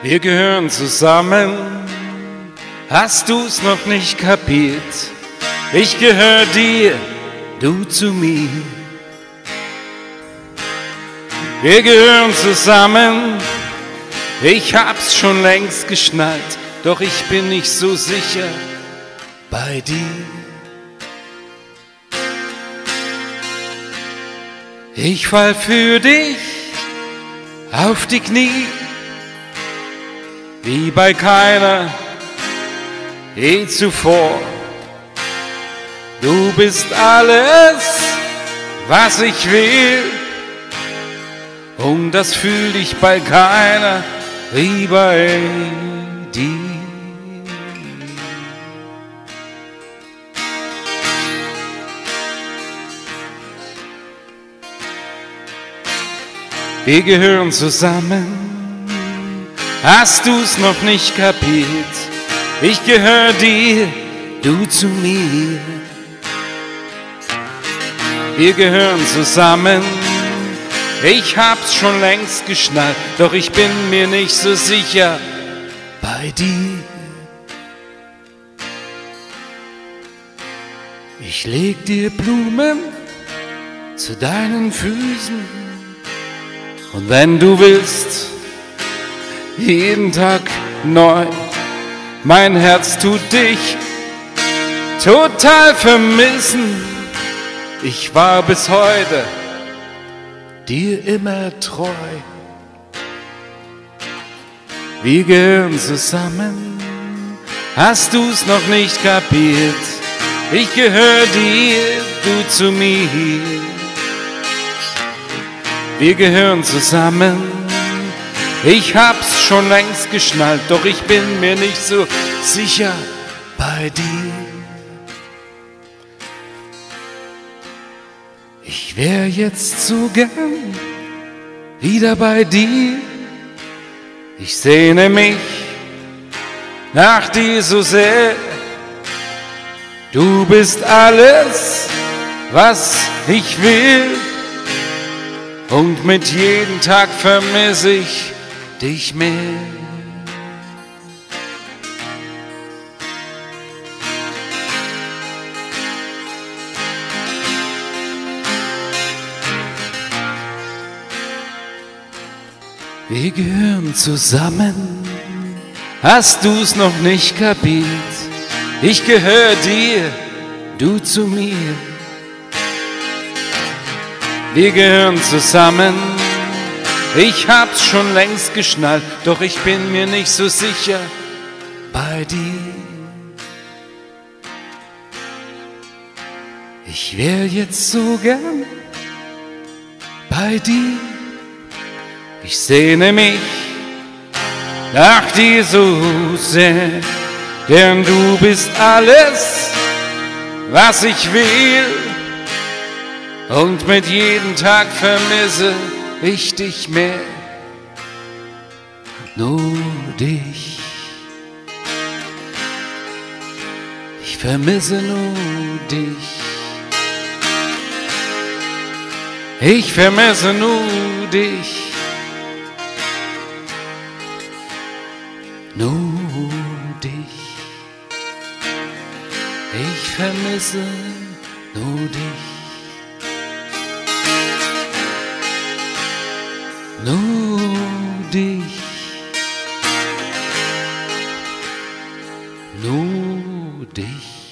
Wir gehören zusammen, hast du's noch nicht kapiert? Ich gehör dir, du zu mir. Wir gehören zusammen, ich hab's schon längst geschnallt, doch ich bin nicht so sicher bei dir. Ich fall für dich auf die Knie, wie bei keiner je zuvor. Du bist alles, was ich will, und das fühl ich bei keiner wie bei dir. Wir gehören zusammen, hast du's noch nicht kapiert? Ich gehör dir, du zu mir. Wir gehören zusammen, ich hab's schon längst geschnallt, doch ich bin mir nicht so sicher bei dir. Ich leg dir Blumen zu deinen Füßen, und wenn du willst, jeden Tag neu. Mein Herz tut dich total vermissen. Ich war bis heute dir immer treu. Wir gehören zusammen, hast du's noch nicht kapiert? Ich gehör dir, du zu mir. Wir gehören zusammen, ich hab's schon längst geschnallt, doch ich bin mir nicht so sicher bei dir. Ich wär jetzt so gern wieder bei dir. Ich sehne mich nach dir so sehr. Du bist alles, was ich will, und mit jedem Tag vermisse ich dich mehr. Wir gehören zusammen, hast du's noch nicht kapiert? Ich gehör dir, du zu mir. Wir gehören zusammen, ich hab's schon längst geschnallt, doch ich bin mir nicht so sicher bei dir. Ich wär jetzt so gern bei dir. Ich sehne mich nach dir so sehr, denn du bist alles, was ich will, und mit jedem Tag vermisse ich dich mehr. Nur dich. Ich vermisse nur dich. Ich vermisse nur dich. Nur dich. Ich vermisse nur dich. Nur dich, nur dich.